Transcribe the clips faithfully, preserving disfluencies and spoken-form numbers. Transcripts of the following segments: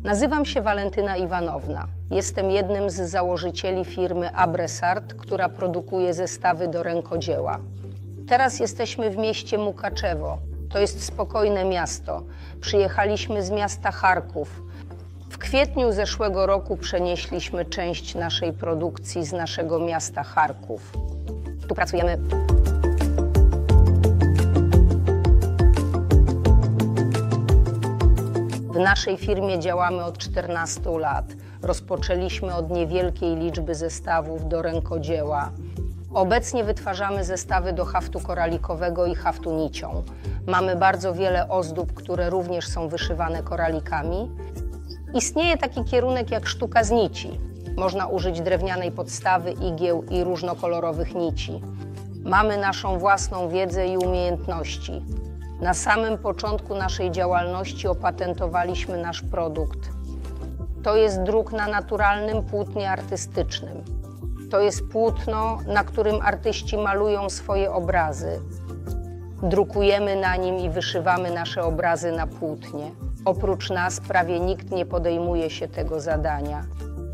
Nazywam się Walentyna Iwanowna. Jestem jednym z założycieli firmy Abressart, która produkuje zestawy do rękodzieła. Teraz jesteśmy w mieście Mukaczewo. To jest spokojne miasto. Przyjechaliśmy z miasta Charków. W kwietniu zeszłego roku przenieśliśmy część naszej produkcji z naszego miasta Charków. Tu pracujemy. W naszej firmie działamy od czternastu lat. Rozpoczęliśmy od niewielkiej liczby zestawów do rękodzieła. Obecnie wytwarzamy zestawy do haftu koralikowego i haftu nicią. Mamy bardzo wiele ozdób, które również są wyszywane koralikami. Istnieje taki kierunek jak sztuka z nici. Można użyć drewnianej podstawy, igieł i różnokolorowych nici. Mamy naszą własną wiedzę i umiejętności. Na samym początku naszej działalności opatentowaliśmy nasz produkt. To jest druk na naturalnym płótnie artystycznym. To jest płótno, na którym artyści malują swoje obrazy. Drukujemy na nim i wyszywamy nasze obrazy na płótnie. Oprócz nas prawie nikt nie podejmuje się tego zadania.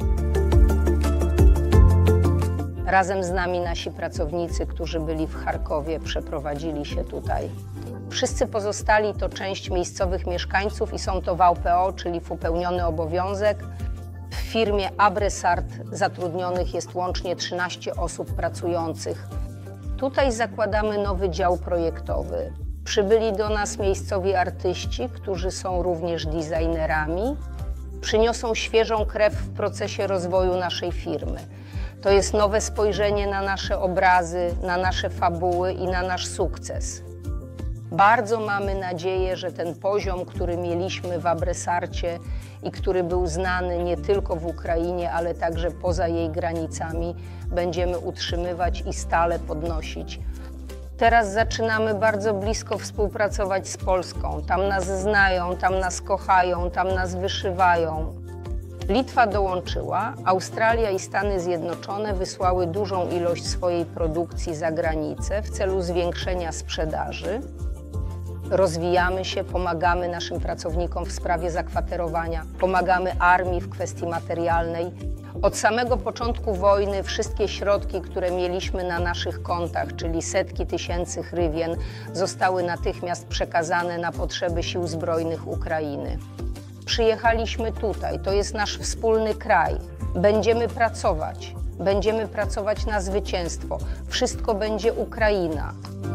Razem z nami nasi pracownicy, którzy byli w Charkowie, przeprowadzili się tutaj. Wszyscy pozostali to część miejscowych mieszkańców i są to V P O, czyli wypełniony obowiązek. W firmie Abressart zatrudnionych jest łącznie trzynaście osób pracujących. Tutaj zakładamy nowy dział projektowy. Przybyli do nas miejscowi artyści, którzy są również designerami. Przyniosą świeżą krew w procesie rozwoju naszej firmy. To jest nowe spojrzenie na nasze obrazy, na nasze fabuły i na nasz sukces. Bardzo mamy nadzieję, że ten poziom, który mieliśmy w Abressarcie i który był znany nie tylko w Ukrainie, ale także poza jej granicami, będziemy utrzymywać i stale podnosić. Teraz zaczynamy bardzo blisko współpracować z Polską. Tam nas znają, tam nas kochają, tam nas wyszywają. Litwa dołączyła, Australia i Stany Zjednoczone wysłały dużą ilość swojej produkcji za granicę w celu zwiększenia sprzedaży. Rozwijamy się, pomagamy naszym pracownikom w sprawie zakwaterowania, pomagamy armii w kwestii materialnej. Od samego początku wojny wszystkie środki, które mieliśmy na naszych kontach, czyli setki tysięcy hrywien, zostały natychmiast przekazane na potrzeby sił zbrojnych Ukrainy. Przyjechaliśmy tutaj, to jest nasz wspólny kraj. Będziemy pracować, będziemy pracować na zwycięstwo. Wszystko będzie Ukraina.